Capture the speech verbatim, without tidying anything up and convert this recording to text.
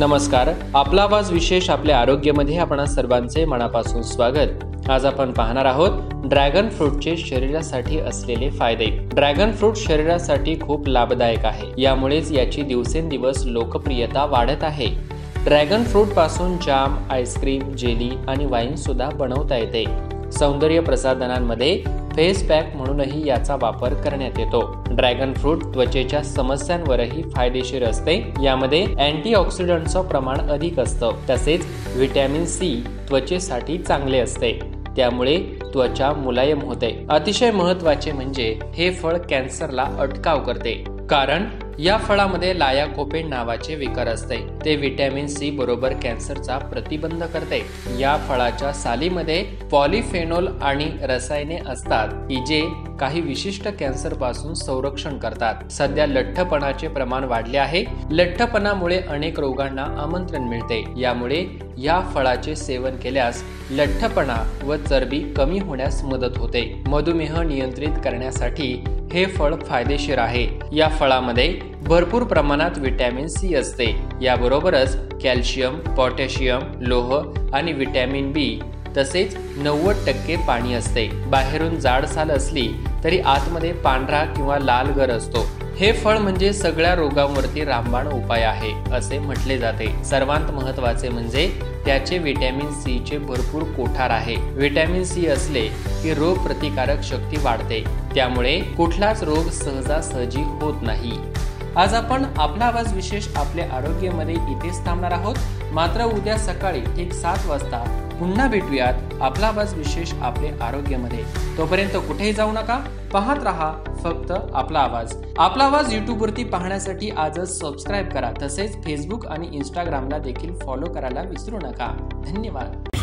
नमस्कार, आपला आवाज विशेष आपल्या आरोग्यामध्ये आपणा सर्वांचे मनापासून स्वागत। आज आपण पाहणार आहोत ड्रॅगन फ्रूटचे शरीरासाठी असलेले फायदे। ड्रॅगन फ्रूट शरीरासाठी खूप लाभदायक आहे, यामुळेच याची दिवसेंदिवस लोकप्रियता वाढत आहे। ड्रॅगन फ्रूट पासून जाम, आईस्क्रीम, जेली आणि वाईन सुद्धा बनवता येते। सौंदर्य प्रसाधनांमध्ये फेस पॅक म्हणूनही याचा वापर करण्यात येतो। ड्रॅगन फ्रूट त्वचेच्या समस्यांवरही फायदेशीर असते। यामध्ये अँटीऑक्सिडंटचं प्रमाण अधिक असतं, तसेच व्हिटॅमिन सी त्वचेसाठी चांगले असते, त्यामुळे त्वचा मुलायम होते। अतिशय महत्त्वाचे म्हणजे हे फळ कॅन्सरला अटकाव करते, कारण या फळामध्ये लायाकोपेन नावाचे विकार असते। ते व्हिटॅमिन सी बरोबर कॅन्सरचा प्रतिबंध करते। या फळाच्या सालीमध्ये पॉलिफेनोल आणि रसायने असतात की जे काही विशिष्ट कॅन्सर पासून संरक्षण करतात। सध्या लठ्ठपणाचे प्रमाण वाढले आहे। लठ्ठपणामुळे अनेक रोगांना आमंत्रण मिळते, यामुळे या फळाचे सेवन केल्यास लठ्ठपणा व चरबी कमी होण्यास मदत होते। मधुमेह नियंत्रित करण्यासाठी हे फळ फायदेशीर आहे। या फळामध्ये भरपूर प्रमाणात व्हिटॅमिन सी असते। याबरोबरच कॅल्शियम, पोटॅशियम, लोह आणि व्हिटॅमिन बी तसेच नव्वद टक्के पाणी असते। बाहेरून जाड साल असली तरी आतमध्ये पांढरा किंवा लाल गर असतो। हे फळ म्हणजे सगळ्या रोगांवरती रामबाण उपाय आहे असे म्हटले जाते। सर्वात महत्त्वाचे म्हणजे त्याचे व्हिटॅमिन सी चे भरपूर कोठार आहे। व्हिटॅमिन सी असले की रोग प्रतिकारक शक्ती वाढते, त्यामुळे कुठलाच रोग सहजासहजी होत नाही। आज आपण आपला आवाज विशेष आपल्या आरोग्यामध्ये इथेच थांबणार आहोत। मात्र उद्या सकाळी ठीक सात वाजता पुन्हा भेटूयात आपला आवाज विशेष आपले आरोग्यामध्ये। तोपर्यंत कुठेही जाऊ नका, पाहत रहा फक्त आपला आवाज। आपला आवाज यूट्यूब वरती पाहण्यासाठी आजच सबस्क्राईब करा, तसेच फेसबुक आणि इंस्टाग्रामला देखील फॉलो करायला विसरू नका। धन्यवाद।